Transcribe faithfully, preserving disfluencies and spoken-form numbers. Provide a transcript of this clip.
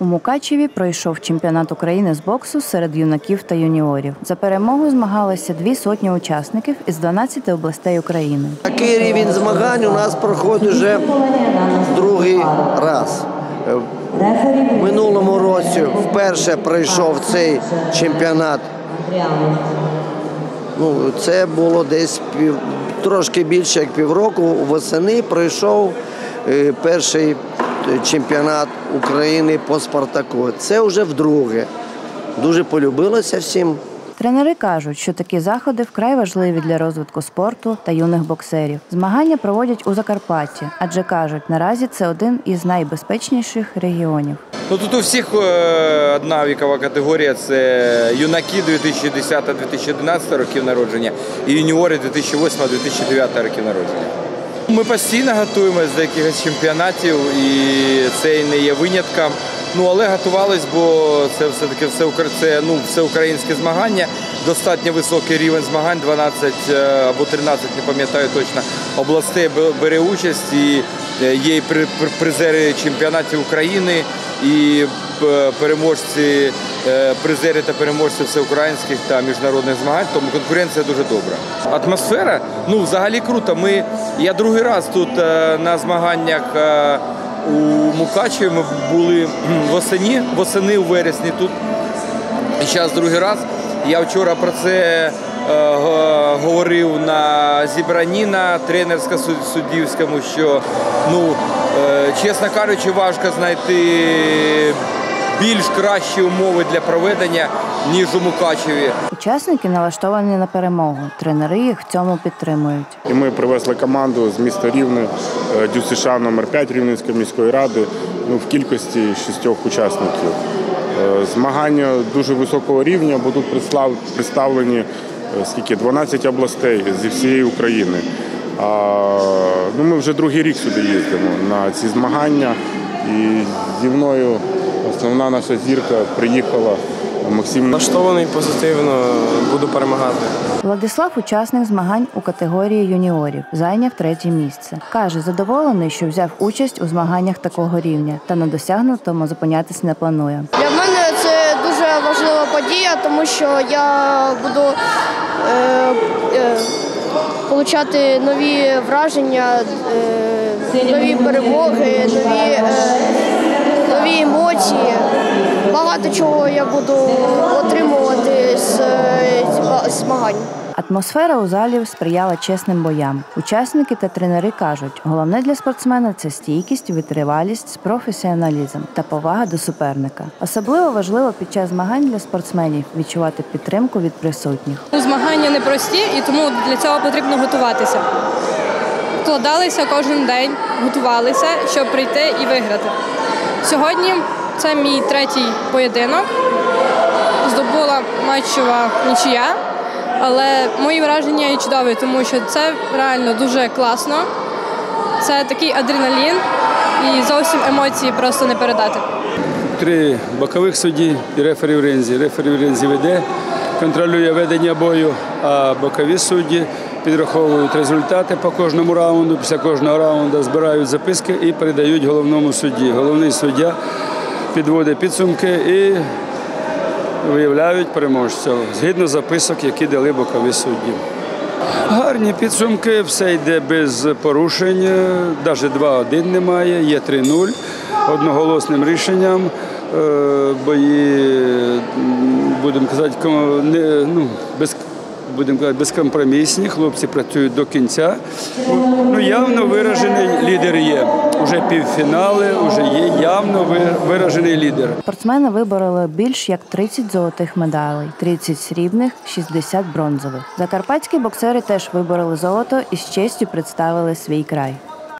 У Мукачеві пройшов чемпіонат України з боксу серед юнаків та юніорів. За перемогу змагалися дві сотні учасників із дванадцяти областей України. Такий рівень змагань у нас проходить вже другий раз. В минулому році вперше пройшов цей чемпіонат. Ну, це було десь пів, трошки більше як півроку. Восени пройшов е, перший чемпіонат України по «Спартаку». Це вже вдруге. Дуже полюбилося всім. Тренери кажуть, що такі заходи вкрай важливі для розвитку спорту та юних боксерів. Змагання проводять у Закарпатті, адже, кажуть, наразі це один із найбезпечніших регіонів. Ну, тут у всіх одна вікова категорія – це юнаки дві тисячі десятого - дві тисячі одинадцятого років народження і юніори дві тисячі восьмого - дві тисячі дев'ятого років народження. Ми постійно готуємося до якихось чемпіонатів, і це не є винятком. Ну, але готувались, бо це все-таки все, це, ну, всеукраїнське змагання, достатньо високий рівень змагань, дванадцять або тринадцять, не пам'ятаю точно, областей бере участь, і є і призери чемпіонатів України, і переможці, призери та переможці всеукраїнських та міжнародних змагань, тому конкуренція дуже добра. Атмосфера, ну, взагалі круто. Ми, я другий раз тут на змаганнях у Мукачеві, ми були восени, восени у вересні тут, і зараз другий раз. Я вчора про це е, говорив на зібранні на тренерсько-суддівському, що, ну, е, чесно кажучи, важко знайти більш кращі умови для проведення, ніж у Мукачеві. Учасники налаштовані на перемогу. Тренери їх в цьому підтримують. І ми привезли команду з міста Рівне, ДЮСШ номер п'ять Рівненської міської ради, ну, в кількості шістьох учасників. Змагання дуже високого рівня, бо тут представлені скільки, дванадцять областей зі всієї України. А, ну, ми вже другий рік сюди їздимо на ці змагання, і зі мною основна наша зірка приїхала. Максим налаштований позитивно, буду перемагати. Владислав – учасник змагань у категорії юніорів, зайняв третє місце. Каже, задоволений, що взяв участь у змаганнях такого рівня та на досягнутому зупинятися не планує. Для мене це дуже важлива подія, тому що я буду е, е, отримати нові враження, е, нові перемоги, нові, е, нові емоції. Багато чого я буду отримувати з змагань. Атмосфера у залі сприяла чесним боям. Учасники та тренери кажуть, головне для спортсмена – це стійкість, витривалість, професіоналізм та повага до суперника. Особливо важливо під час змагань для спортсменів відчувати підтримку від присутніх. Змагання непрості, і тому для цього потрібно готуватися. Вкладалися кожен день, готувалися, щоб прийти і виграти. Сьогодні це мій третій поєдинок. Здобула матчова нічия, але мої враження є чудові, тому що це реально дуже класно. Це такий адреналін і зовсім емоції просто не передати. Три бокових судді і рефері в ринзі. Рефері в ринзі веде, контролює ведення бою, а бокові судді підраховують результати по кожному раунду. Після кожного раунду збирають записки і передають головному судді. Головний суддя підводить підсумки і виявляють переможця згідно записок, які дали бокові судді. Гарні підсумки, все йде без порушень, навіть два-один немає, є три-нуль, одноголосним рішенням. Бої, будемо казати, ну, без будемо казати, безкомпромісні, хлопці працюють до кінця. Ну, явно виражений лідер є. Уже півфінали, вже є явно виражений лідер. Спортсмени вибороли більш як тридцять золотих медалей, тридцять срібних, шістдесят бронзових. Закарпатські боксери теж вибороли золото і з честю представили свій край.